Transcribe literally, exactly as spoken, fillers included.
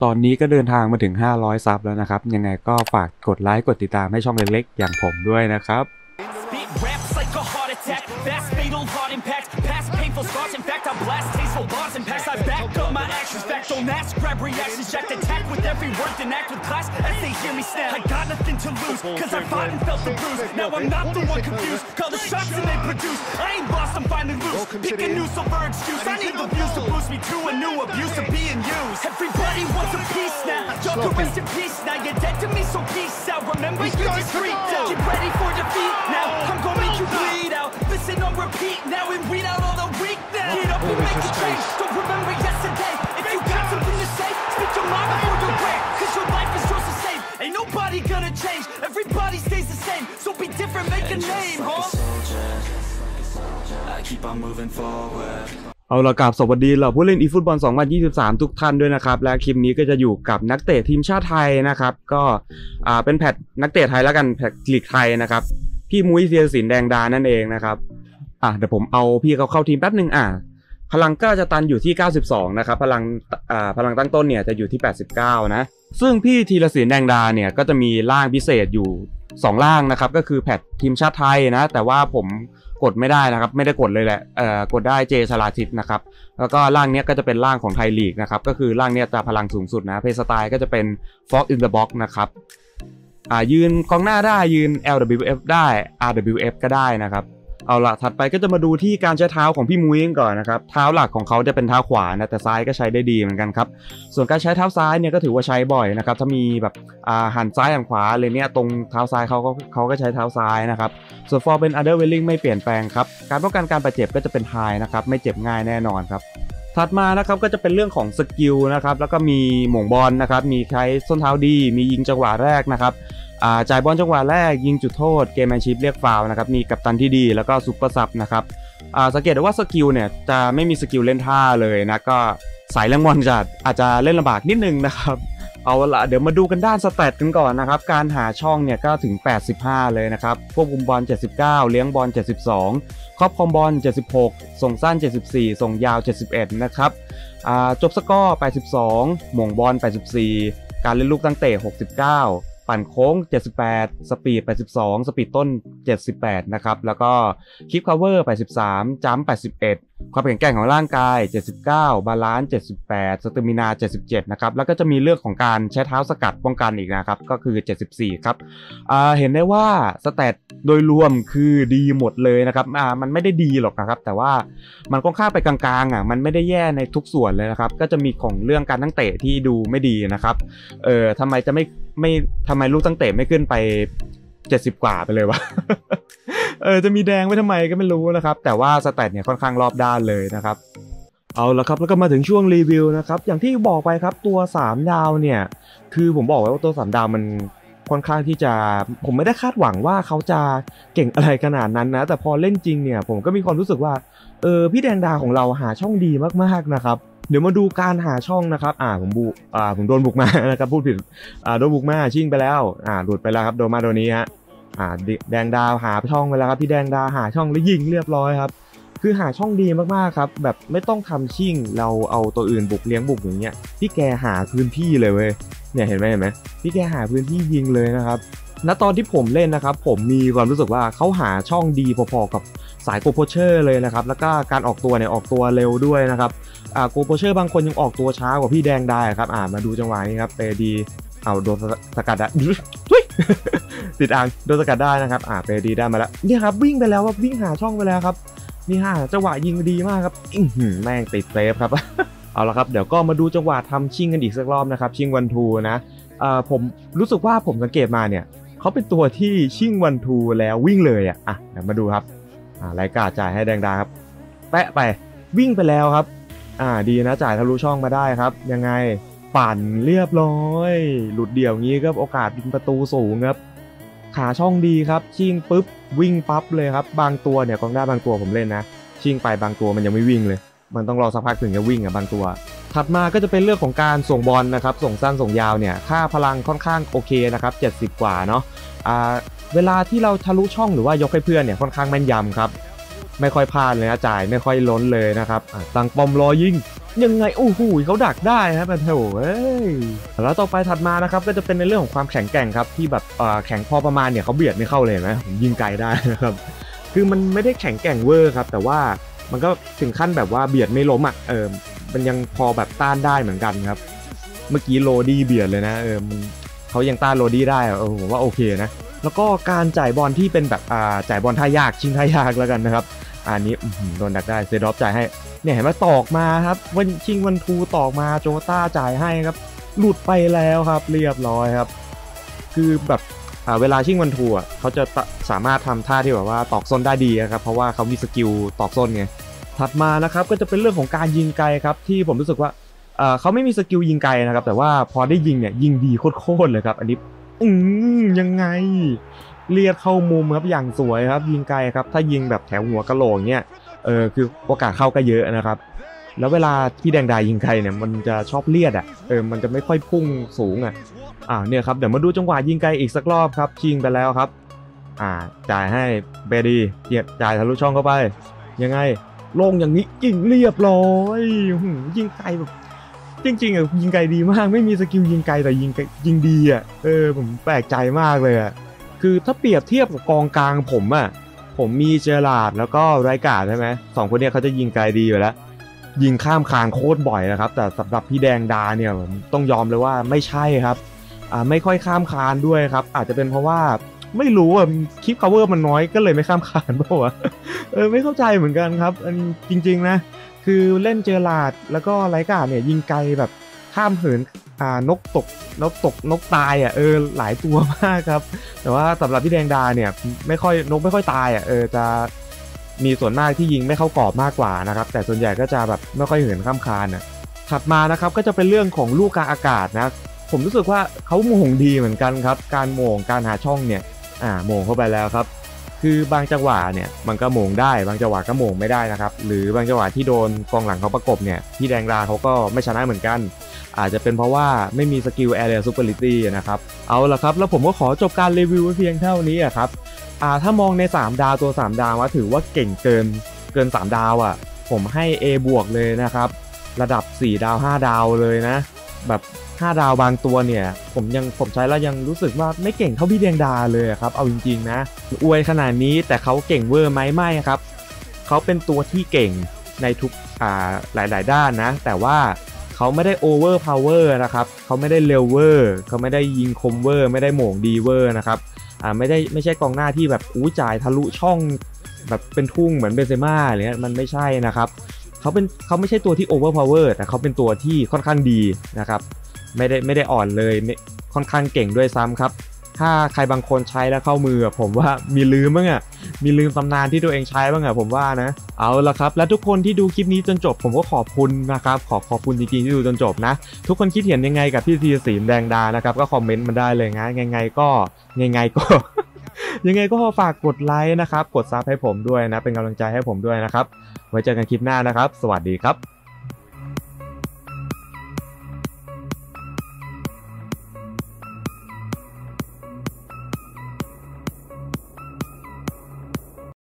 ตอนนี้ก็เดินทางมาถึงห้าร้อยซับแล้วนะครับยังไงก็ฝากกดไลค์กดติดตามให้ช่องเล็กๆอย่างผมด้วยนะครับ Listen on repeat now and read out all the weak now. Get up and make a change. Don't remember yesterday. If you got something to say, speak your mind before you break. Cause your life is yours to save. Ain't nobody gonna change. Everybody stays the same. So be different, make a name, huh? I keep on moving forward. เอาละกับสวัสดีเหล่าผู้เล่นอีฟุตบอลสองพันยี่สิบสามทุกท่านด้วยนะครับและคลิปนี้ก็จะอยู่กับนักเตะทีมชาติไทยนะครับก็อ่าเป็นแพทนักเตะไทยแล้วกันแพทลีกไทยนะครับพี่มุ้ยธีรศิลป์แดงดานั่นเองนะครับอ่ะเดี๋ยวผมเอาพี่เขาเข้าทีมแป๊บนึงอ่ะพลังก็จะตันอยู่ที่เก้าสิบสองนะครับพลังอ่าพลังตั้งต้นเนี่ยจะอยู่ที่แปดสิบเก้านะซึ่งพี่ธีรศิลป์แดงดาเนี่ยก็จะมีร่างพิเศษอยู่สองร่างนะครับก็คือแพททีมชาติไทยนะแต่ว่าผมกดไม่ได้นะครับไม่ได้กดเลยแหละเอ่อกดได้เจชลาทิตนะครับแล้วก็ร่างเนี้ยก็จะเป็นร่างของไทยลีกนะครับก็คือร่างเนี้ยจะพลังสูงสุดนะเพย์สไตล์ก็จะเป็น Fox in the Box นะครับอ่ายืนกองหน้าได้ยืน แอล ดับเบิลยู เอฟ ได้ อาร์ ดับเบิลยู เอฟ ก็ได้นะครับเอาละถัดไปก็จะมาดูที่การใช้เท้าของพี่มุ้ยก่อนนะครับเท้าหลักของเขาจะเป็นเท้าขวานะแต่ซ้ายก็ใช้ได้ดีเหมือนกันครับส่วนการใช้เท้าซ้ายเนี่ยก็ถือว่าใช้บ่อยนะครับถ้ามีแบบอ่าหันซ้ายหันขวาเลยเนี่ยตรงเท้าซ้ายเขาก็เขาก็ใช้เท้าซ้ายนะครับส่วนฟอร์เป็น Underwhelming ไม่เปลี่ยนแปลงครับการป้องกันการบาดเจ็บก็จะเป็นไฮนะครับไม่เจ็บง่ายแน่นอนครับถัดมานะครับก็จะเป็นเรื่องของสกิลนะครับแล้วก็มีหม่งบอลนะครับมีใช้ส้นเท้าดีมียิงจังหวะแรกนะครับจ่ายบอลจังหวะแรกยิงจุดโทษเกมแมนชิพเรียกฟาวล์นะครับมีกัปตันที่ดีแล้วก็ซุปเปอร์ซับนะครับสังเกตได้ว่าสกิลเนี่ยจะไม่มีสกิลเล่นท่าเลยนะก็สายแรงบอลจะอาจจะเล่นลำบากนิดนึงนะครับเอาละเดี๋ยวมาดูกันด้านสแตทกันก่อนนะครับการหาช่องเนี่ยก็ถึงแปดสิบห้าเลยนะครับควบคุมบอลเจ็ดสิบเก้าเลี้ยงบอลเจ็ดสิบสองครอบครองบอลเจ็ดสิบหกส่งสั้นเจ็ดสิบสี่ส่งยาวเจ็ดสิบเอ็ดนะครับจบสกอร์แปดสิบสองหม่งบอลแปดสิบสี่การเล่นลูกตั้งเตะหกสิบเก้าปั่นโค้งเจ็ดสิบแปดสปีดแปดสิบสองสปีดต้นเจ็ดสิบแปดนะครับแล้วก็คิปคัฟเวอร์แปดสิบสามจัมป์แปดสิบเอ็ดความแข็งแกร่งของร่างกายเจ็ดสิบเก้าบาลานซ์เจ็ดสิบแปดสเตมินาเจ็ดสิบเจ็ดนะครับแล้วก็จะมีเรื่องของการใช้เท้าสกัดป้องกันอีกนะครับก็คือเจ็ดสิบสี่ครับอ่าเห็นได้ว่าสแตทโดยรวมคือดีหมดเลยนะครับอ่ามันไม่ได้ดีหรอกนะครับแต่ว่ามันค่อนข้างไปกลางๆอ่ะมันไม่ได้แย่ในทุกส่วนเลยนะครับก็จะมีของเรื่องการตั้งเตะที่ดูไม่ดีนะครับเออทำไมจะไม่ไม่ทำไมลูกตั้งเตะไม่ขึ้นไปเจ็ดสิบกว่าไปเลยวะ เออจะมีแดงไว้ทำไมก็ไม่รู้นะครับแต่ว่าสแตทเนี่ยค่อนข้างรอบด้านเลยนะครับเอาละครับแล้วก็มาถึงช่วงรีวิวนะครับอย่างที่บอกไปครับตัวสามดาวเนี่ยคือผมบอกไว้ว่าตัวสามดาวมันค่อนข้างที่จะผมไม่ได้คาดหวังว่าเขาจะเก่งอะไรขนาดนั้นนะแต่พอเล่นจริงเนี่ยผมก็มีความรู้สึกว่าเออพี่แดงดาของเราหาช่องดีมากๆนะครับเดี๋ยวมาดูการหาช่องนะครับอ่าผมบุอ่าผมโดนบุกมานะครับพูดผิดอ่าโดนบุกมาชิ่งไปแล้วอ่าหลุดไปแล้วครับโดนมาโดนนี้ฮะอ่าแดงดาวหาช่องไปแล้วครับพี่แดงดาหาช่องแล้วยิงเรียบร้อยครับคือหาช่องดีมากๆครับแบบไม่ต้องทำชิ่งเราเอาตัวอื่นบุกเลี้ยงบุกอย่างเงี้ยพี่แกหาพื้นที่เลยเว้ยเนี่ยเห็นไหมเห็นไหมพี่แกหาพื้นที่ยิงเลยนะครับณตอนที่ผมเล่นนะครับผมมีความรู้สึกว่าเขาหาช่องดีพอๆกับสายโกโพเชอร์เลยนะครับแล้วก็การออกตัวเนี่ยออกตัวเร็วด้วยนะครับอ่าโกโพเชอร์บางคนยังออกตัวช้ากว่าพี่แดงได้ครับอ่ามาดูจังหวะนี้ครับเปดีเอาโดนสกัดได้ติดอ่างโดนสกัดได้นะครับอ่าเปดีได้มาแล้วเนี่ยครับวิ่งไปแล้วครับวิ่งหาช่องไปแล้วครับนี่ฮะจังหวะยิงดีมากครับอื้อหือแม่งติดเซฟครับ เอาละครับเดี๋ยวก็มาดูจังหวะทำชิงกันอีกสักรอบนะครับชิงวันทูนะอ่าผมรู้สึกว่าผมสังเกตมาเนี่ยเขาเป็นตัวที่ชิงวันทูแล้ววิ่งเลยอ่ะอ่ะเดี๋ยวมาดูครับอ่าไลกาจ่ายให้แดงดาครับแปะไปวิ่งไปแล้วครับอ่าดีนะจ่ายทะลุช่องมาได้ครับยังไงปั่นเรียบร้อยหลุดเดี่ยวงี้ก็โอกาสยิงประตูสูงครับขาช่องดีครับชิงปุ๊บวิ่งปั๊บเลยครับบางตัวเนี่ยกองหน้าบางตัวผมเล่นนะชิงไปบางตัวมันยังไม่วิ่งเลยมันต้องรอสักพักถึงจะวิ่งอ่ะบางตัวถัดมาก็จะเป็นเรื่องของการส่งบอลนะครับส่งสั้นส่งยาวเนี่ยค่าพลังค่อนข้างโอเคนะครับเจ็ดสิบกว่าเนาะอ่าเวลาที่เราทะลุช่องหรือว่ายกให้เพื่อนเนี่ยค่อนข้างแม่นยำครับไม่ค่อยพลาดเลยนะจ่ายไม่ค่อยล้นเลยนะครับตั้งปอมรอยิงยังไงโอ้โหเขาดักได้ครับแต่โถเอ้ยแล้วต่อไปถัดมานะครับก็จะเป็นในเรื่องของความแข็งแกร่งครับที่แบบแข็งพอประมาณเนี่ยเขาเบียดไม่เข้าเลยนะผมยิงไกลได้นะครับคือมันไม่ได้แข็งแกร่งเวอร์ครับแต่ว่ามันก็ถึงขั้นแบบว่าเบียดไม่ล้มอ่ะเออมันยังพอแบบต้านได้เหมือนกันครับเมื่อกี้โรดี้เบียดเลยนะเออมันเขายังต้านโรดี้ได้เออผมว่าโอเคนะแล้วก็การจ่ายบอลที่เป็นแบบอ่าจ่ายบอลท่ายากชิงท่ายากแล้วกันนะครับอันนี้โดนดักได้เซดอฟจ่ายให้เนี่ยเห็นไหมตอกมาครับวันชิงวันทูตอกมาโจต้าจ่ายให้ครับหลุดไปแล้วครับเรียบร้อยครับคือแบบเวลาชิงวันทูอ่ะเขาจะสามารถทำท่าที่แบบว่าตอกส้นได้ดีครับเพราะว่าเขามีสกิลตอกส้นไงถัดมานะครับก็จะเป็นเรื่องของการยิงไกลครับที่ผมรู้สึกว่าเขาไม่มีสกิลยิงไกลนะครับแต่ว่าพอได้ยิงเนี่ยยิงดีโคตรเลยครับอันนี้อืมยังไงเลียดเข้ามุมครับอย่างสวยครับยิงไกลครับถ้ายิงแบบแถวหัวกะโหลกเนี่ยเออคือโอกาสเข้าก็เยอะนะครับแล้วเวลาที่แดงดายิงไกลเนี่ยมันจะชอบเลียดอ่ะเออมันจะไม่ค่อยพุ่งสูงอ่ะอ่าเนี่ยครับเดี๋ยวมาดูจังหวะยิงไกลอีกสักรอบครับชิงไปแล้วครับอ่าจ่ายให้เบดีเกียบจ่ายทะลุช่องเข้าไปยังไงลงอย่างนี้ยิงเรียบร้อยยิงไกลแบบจริงๆอ่ะยิงไกลดีมากไม่มีสกิลยิงไกลแต่ยิงยิงดีอ่ะเออผมแปลกใจมากเลยอ่ะคือถ้าเปรียบเทียบกับกองกลางผมอ่ะผมมีเจอราร์ดแล้วก็ไรการ์ดใช่ไหมสองคนนี้เขาจะยิงไกลดีอยู่แล้วยิงข้ามคานโคตรบ่อยนะครับแต่สำหรับพี่แดงดาเนี่ยผมต้องยอมเลยว่าไม่ใช่ครับอ่าไม่ค่อยข้ามคานด้วยครับอาจจะเป็นเพราะว่าไม่รู้อ่ะคลิป cover มันน้อยก็เลยไม่ข้ามคานเปล่าวะเออไม่เข้าใจเหมือนกันครับอันจริงๆนะคือเล่นเจอราร์ดแล้วก็ไรการ์ดเนี่ยยิงไกลแบบข้ามเหินอ่านกตกนกตกนกตายอ่ะเออหลายตัวมากครับแต่ว่าสำหรับพี่แดงดาเนี่ยไม่ค่อยนกไม่ค่อยตายอ่ะเออจะมีส่วนมากที่ยิงไม่เข้ากรอบมากกว่านะครับแต่ส่วนใหญ่ก็จะแบบไม่ค่อยเหินข้ามคานอ่ะถัดมานะครับก็จะเป็นเรื่องของลูกกลางอากาศนะผมรู้สึกว่าเขาโมงดีเหมือนกันครับการโมงการหาช่องเนี่ยอ่าโมงเข้าไปแล้วครับคือบางจังหวะเนี่ยมันก็โมงได้บางจังหวะก็โมงไม่ได้นะครับหรือบางจังหวะที่โดนกองหลังเขาประกบเนี่ยพี่แดงดาเขาก็ไม่ชนะเหมือนกันอาจจะเป็นเพราะว่าไม่มีสกิล Area Superiority นะครับเอาละครับแล้วผมก็ขอจบการรีวิวไว้เพียงเท่านี้อ่ะครับอ่าถ้ามองในสามดาวตัวสามดาวว่าถือว่าเก่งเกินเกินสามดาวอ่ะผมให้ A บวกเลยนะครับระดับสี่ดาวห้าดาวเลยนะแบบห้าดาวบางตัวเนี่ยผมยังผมใช้แล้วยังรู้สึกว่าไม่เก่งเท่าพี่แดงดาเลยครับเอาจริงๆนะอวยขนาดนี้แต่เขาเก่งเวอร์ไหมไม่ครับเขาเป็นตัวที่เก่งในทุกอ่าหลายๆด้านนะแต่ว่าเขาไม่ได้โอเวอร์พาวเวอร์นะครับเขาไม่ได้เร็วเวอร์เขาไม่ได้ยิงคมเวอร์ไม่ได้โหม่งดีเวอร์นะครับอ่าไม่ได้ไม่ใช่กองหน้าที่แบบอู้จ่ายทะลุช่องแบบเป็นทุ่งเหมือนเบนเซม่าอะไรเงี้ยมันไม่ใช่นะครับเขาเป็นเขาไม่ใช่ตัวที่โอเวอร์พาวเวอร์แต่เขาเป็นตัวที่ค่อนข้างดีนะครับไม่ได้ไม่ได้อ่อนเลยค่อนข้างเก่งด้วยซ้ำครับถ้าใครบางคนใช้แล้วเข้ามือผมว่ามีลืมบ้างอ่ะมีลืมตำนานที่ตัวเองใช้บ้างอ่ะผมว่านะเอาละครับและทุกคนที่ดูคลิปนี้จนจบผมก็ขอบคุณนะครับขอขอบคุณจริงๆที่ดูจนจบนะทุกคนคิดเห็นยังไงกับพี่ธีรศิลป์แดงดานะครับก็คอมเมนต์มาได้เลยนะยังไงก็ยังไงก็ ยังไงก็ฝากกดไลค์นะครับกดซับให้ผมด้วยนะเป็นกำลังใจให้ผมด้วยนะครับไว้เจอกันคลิปหน้านะครับสวัสดีครับ